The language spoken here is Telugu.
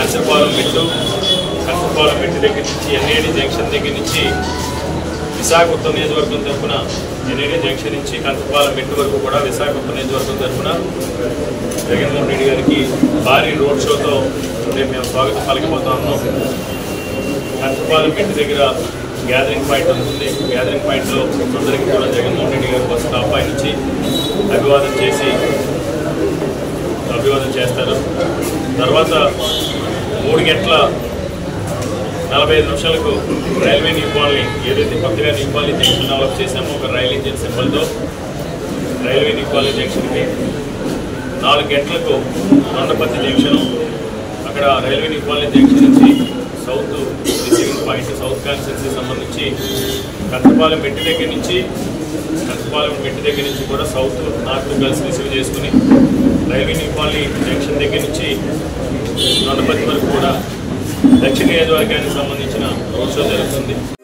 కంచరపాలెం మెట్టు దగ్గర నుంచి ఎన్ఏడి జంక్షన్ దగ్గర నుంచి విశాఖ ఉత్తర నియోజకవర్గం తరఫున ఎన్ఏడి జంక్షన్ నుంచి కంచరపాలెం మెట్టు వరకు కూడా విశాఖ ఉత్తర నియోజకవర్గం తరఫున జగన్మోహన్ రెడ్డి గారికి భారీ రోడ్ షోతో మేము స్వాగతం పలికిపోతా ఉన్నాం. కంచరపాలెం మెట్టు దగ్గర గ్యాదరింగ్ పాయింట్ ఉంటుంది. గ్యాదరింగ్ పాయింట్లో అందరికీ కూడా జగన్మోహన్ రెడ్డి గారి కోసం ఆహ్వానించి అభివాదం చేస్తారు. తర్వాత 3:45 రైల్వే న్యూ కాలనీ ఏదైతే కొత్తగా న్యూ కాలనీ జంక్షన్ డెవలప్ చేశామో ఒక రైల్ ఇంజిన్ సింబల్తో రైల్వే న్యూ కాలనీ జంక్షన్కి 4 గంటలకు కొండపత్తి జంక్షను, అక్కడ రైల్వే న్యూ కాలనీ జంక్షన్ నుంచి south receiving point south constituency సంబంధించి కంచరపాలెం మెట్టు దగ్గర నుంచి కూడా సౌత్ నార్త్ కలిసి రిసీవ్ చేసుకుని రైల్వే న్యూ కాలనీ జంక్షన్ దగ్గర నుంచి కొండపత్తి వరకు కూడా దక్షిణ నియోజకవర్గానికి సంబంధించిన రోడ్ షో జరుగుతుంది.